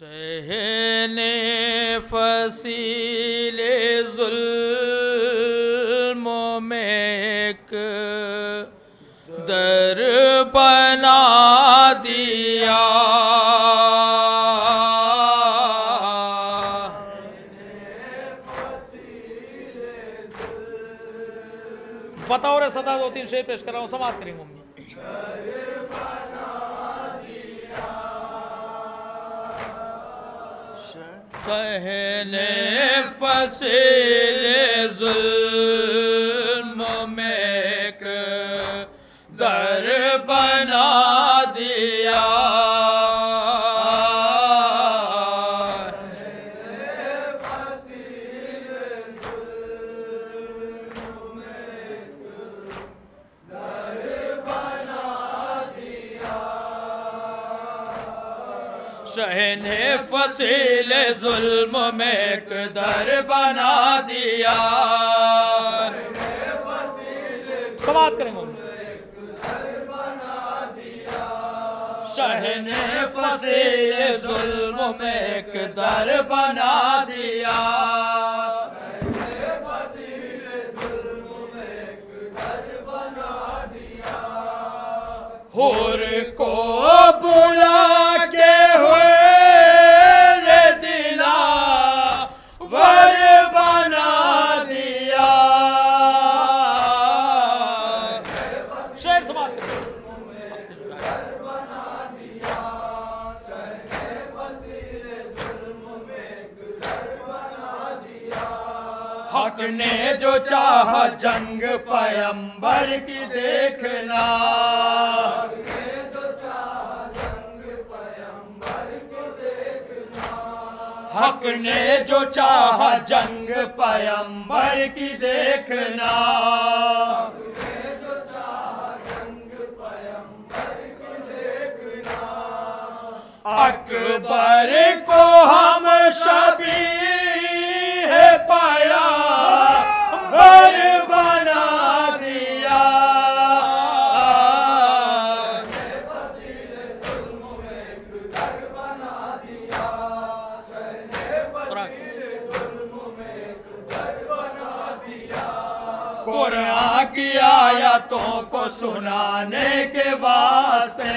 सहने फसीले जुल्मों में एक दर बना दिया। बताओ रे सदा दो तीन शेर पेश कर रहा हूं, समाप्त करेंगे मम्मी। सहने फसीले जुल्म में एक दर बना दिया। सहने फसीले जुल्म में एक दर बना दिया। समाप्त करेंगे। सहने फसीले जुल्म में एक दर बना दिया। हुर को बुला के हुए रे दिला वर बना दिया। शेर समाप्त हक ने जो चाहा जंग पैगंबर की देखना। हक ने जो चाहा जंग पैगंबर की देखना। अकबर को हम शबीह पाया बर बना दिया। कुरान की आयतों को सुनाने के वास्ते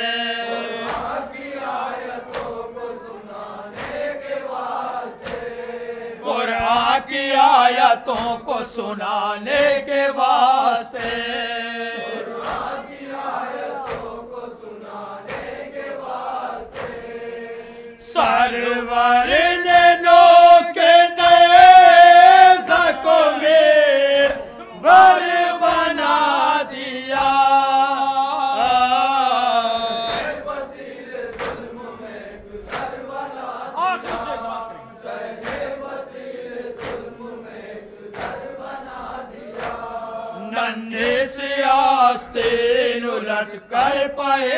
कुरान की आयतों को सुनाने के वास्ते सरवर ने नोके नए ज़को में बर बना दिया। नन्हे से आस्तीन उलट कर पाए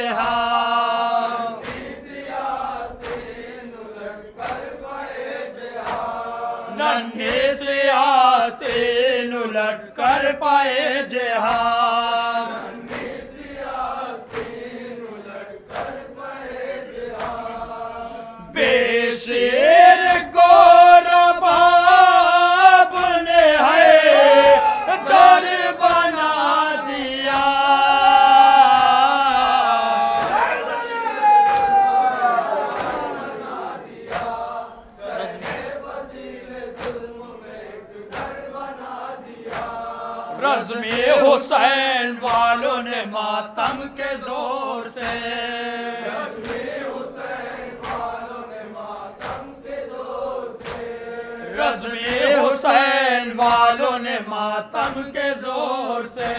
जहां। नन्हे से आस्तीन उलट कर पाए जहां। बेशेर को रबाब ने है दर बना दिया। रज़्मे हुसैन वालों ने मातम के जोर से रज़्मे हुसैन वालों ने मातम के जोर से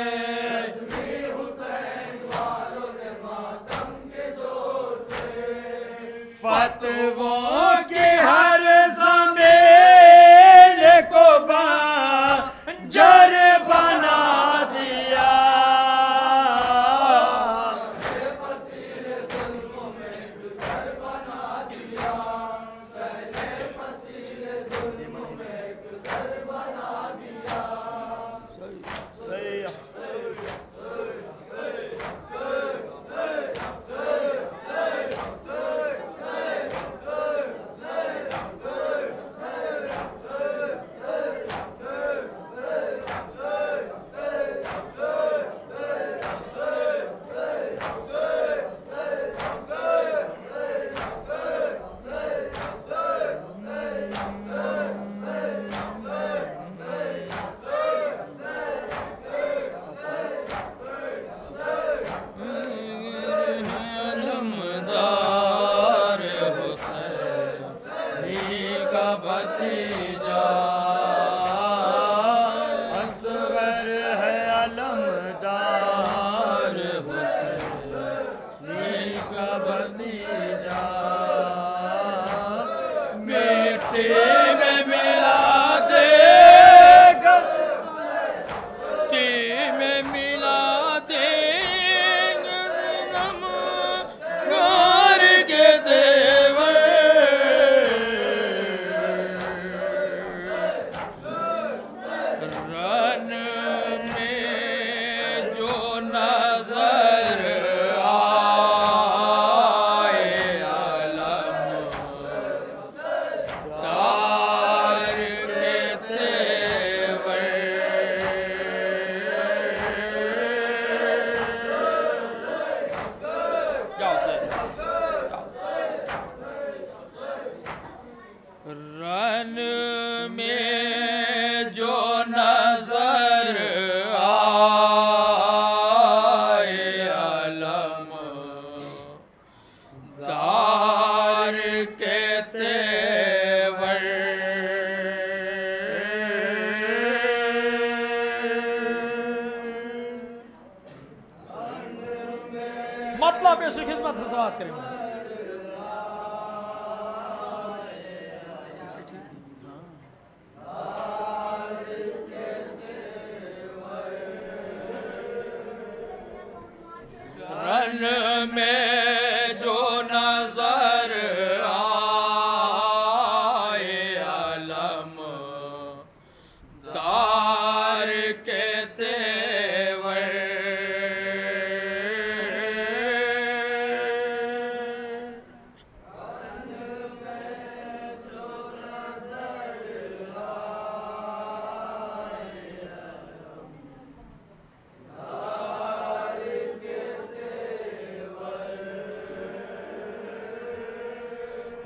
फतवों की हर ज़मीन को बंजर बना दिया।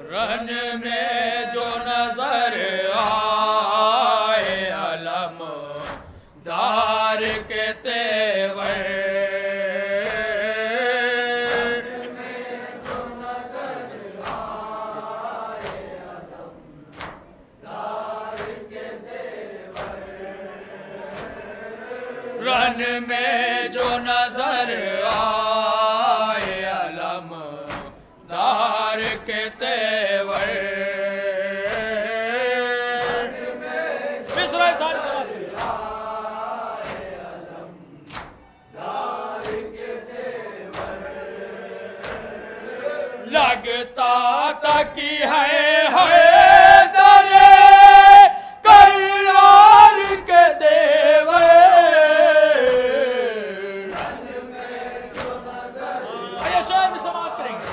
रन में जो नजर आए अलम दार के तेवर, रन में जो नजर आए अलम दार के तेवर, लगता ताकि है दरे करार के देवर, आइए शेर भी समाप्त करेंगे।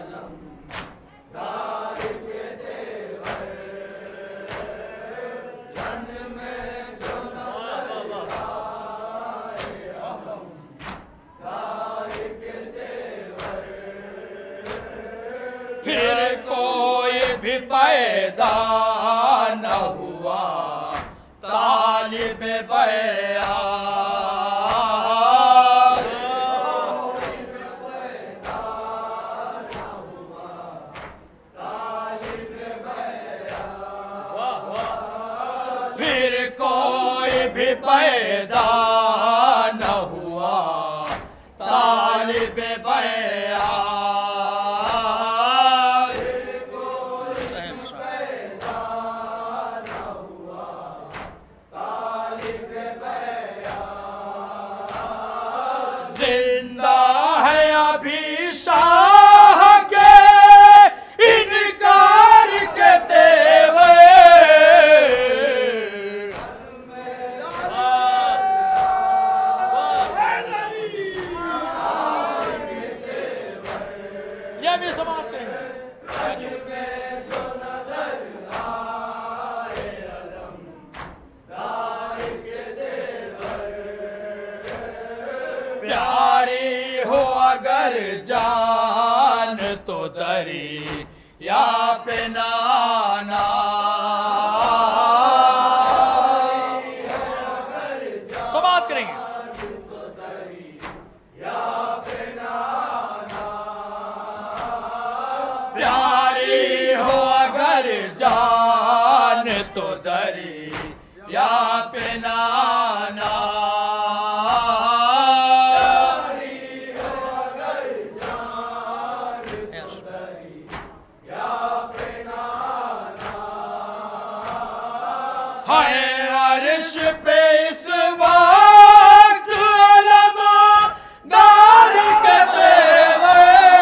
फिर कोई भी पैदा न हुआ तालिब बया, फिर कोई भी पैदा न हुआ तालिब बया, जिंदा है अभी शाह के इनकार के तेवर, ये भी समाप्त करेंगे। प्यारी हो अगर जान तो दरी या पे नाना, समाप्त करेंगे। प्यारी हो अगर जान तो दरी या पे नाना, हाय अर्श पे इस वक्त अलम दार के तेवर,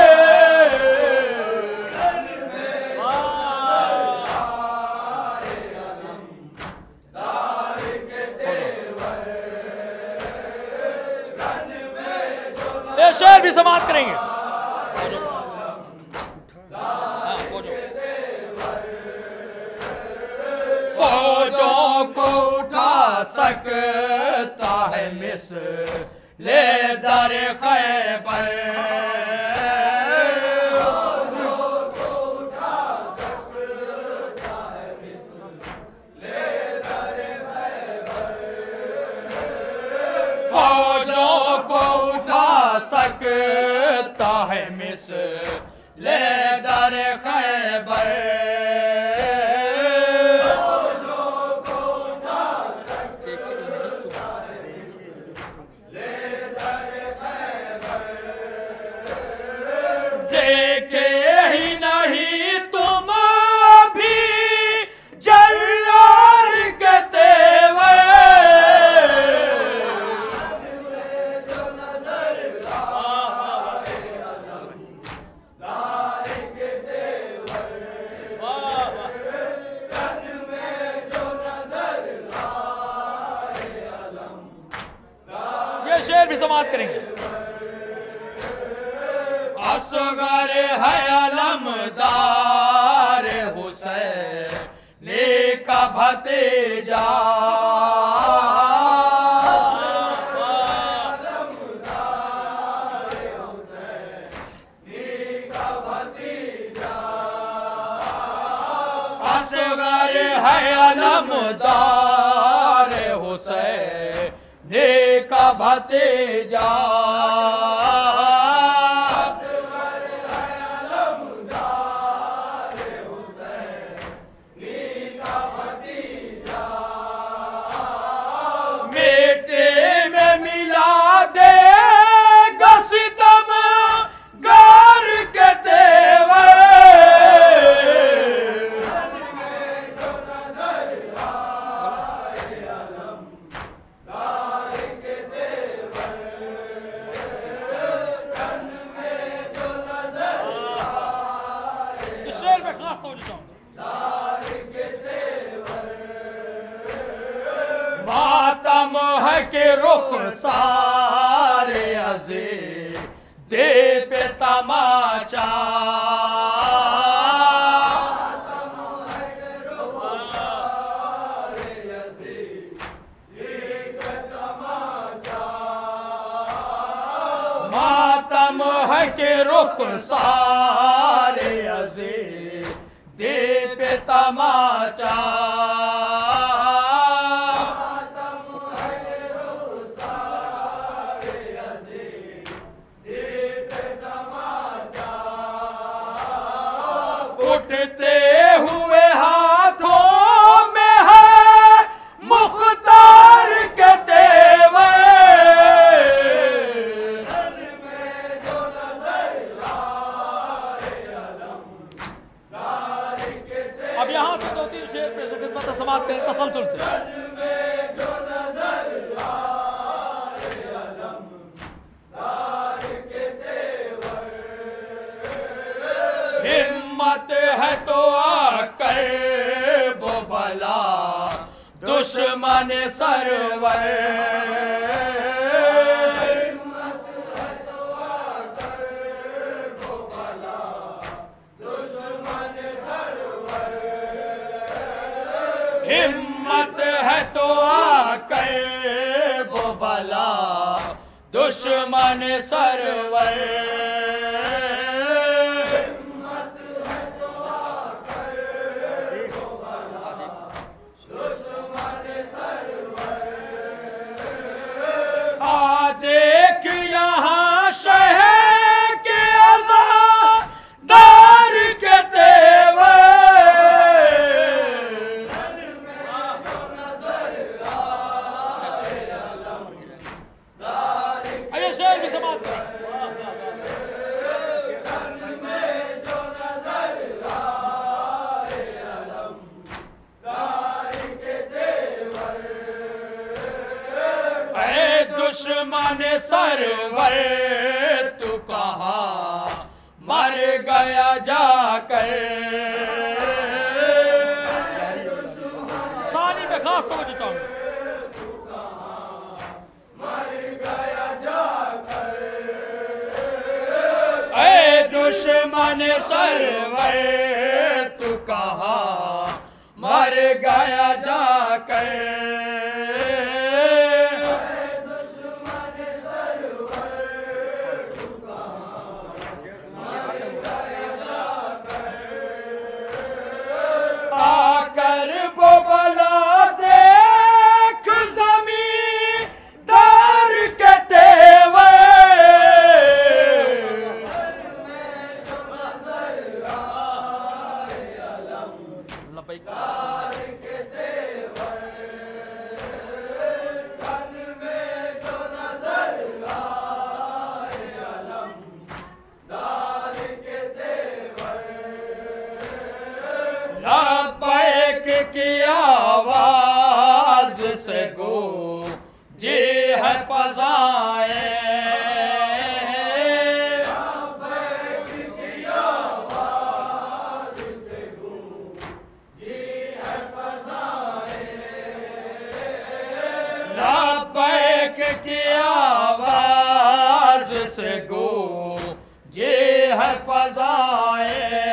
ये शेर भी समाप्त करेंगे। फौजों को उठा सकता है मिस्ले दर खैबर, फौजों को उठा सकता है मिस्ले दर खैबर, फौजों को उठा सकता है मिस्ले दर खैबर, देखे ही नहीं तुम भी जल्लार के तेवर, जो नजर आए दार के तेवर, रन में जो नजर आए अलम, ये शेर भी समाप्त करेंगे। असगर है अलमदार हुसैन का भतीजा, अलमदार हुसैन का भतीजा, असगर है अलमदार हुसैन का भतीजा। मातम है के रुख सारे अज़ीज़ दे पे तमाचा। मातम है के रुख सारे अज़ीज़ दे पे तमाचा। उठते हुए हाथों में है मुख्तार के तेवर। अब यहाँ से 2-3 शेर पेश खिदमत समाप्त करें तसलसल से। हिम्मत है तो आकर वो भला दुश्मन सरवर। हिम्मत है तो आकर वो भला दुश्मन सरवर। हिम्मत है तो आकर वो भला दुश्मन सरवर। देख यहाँ शहर के आज़ादार के तेवर। आइए शेर भी समाप्त करें। दुश्मन सरवर तू कहाँ मर गया जाकर। सानी में खास समझ चाहूंगा। तू कहाँ मर गया जाकर। ऐ दुश्मन सरवर तू कहाँ मर गया जाकर। आकर वो बला देख ज़मींदार के तेवर। लब्बैक की आवाज से गो जी है फज़ाएं। लब्बैक की आवाज से गो जी है फज़ाएं। लब्बैक की आवाज से गो जी है फज़ाएं।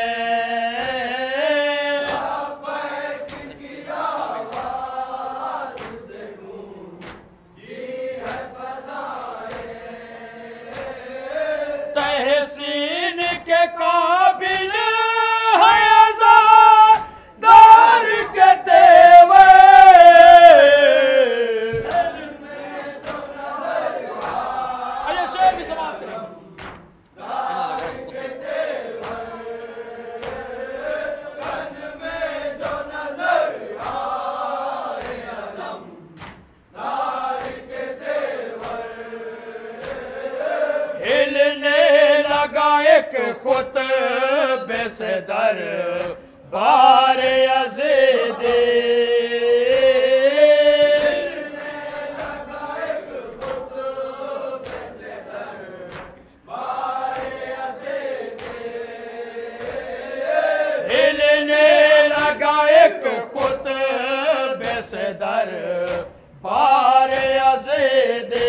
तहसीन के काबिल है आज़ादार से दरबार यज़ीदी। दरबार यज़ीदी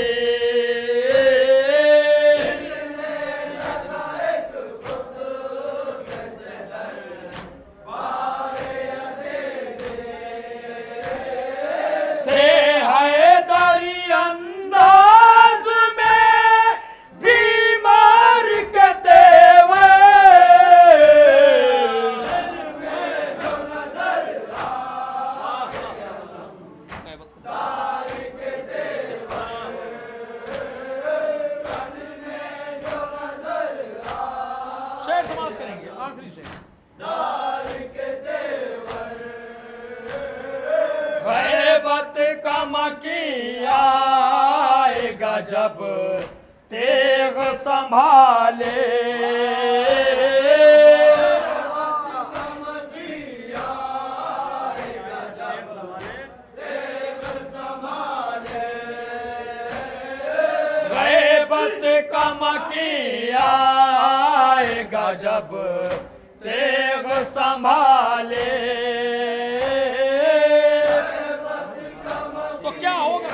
थे हैदरी अंदाज में बीमार के तेवर। शेर समाप्त करेंगे, आखिरी शेर। गैबत का मकी आएगा जब तेग संभाले। गैबत का मकी आएगा जब तेग संभाले। तो क्या होगा?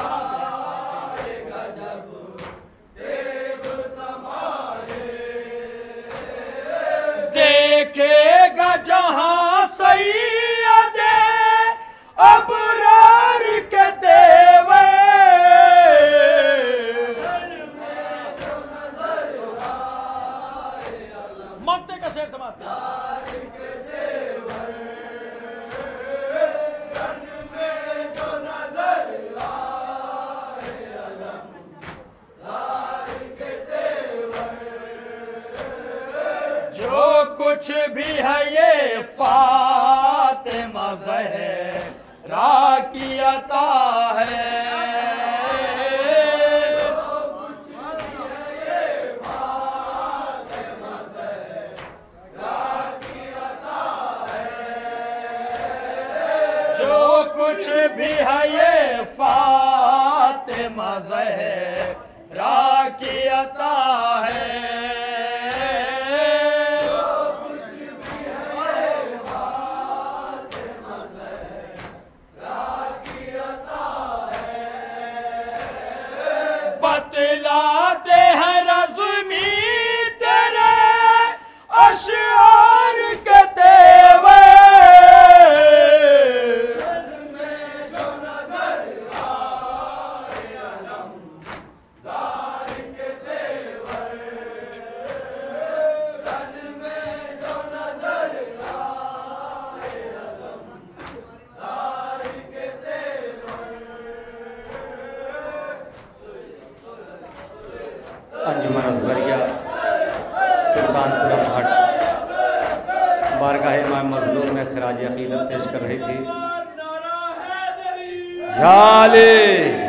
देखेगा जहां सैयदे अबरार के तेवर। मक्ते का शेर समाप्त। जो कुछ भी है ये फातिमा ज़हरा की अता है। कुछ भी है ये फातिमा ज़हरा की अता है। बतलाते हैं रज़्मी तेरे अशआर के तेवर। अंजुमन असगरिया सुल्तानपुरा घाट बारगाह इमाम मज़लूम में खिराज अक़ीदत पेश कर रही थी।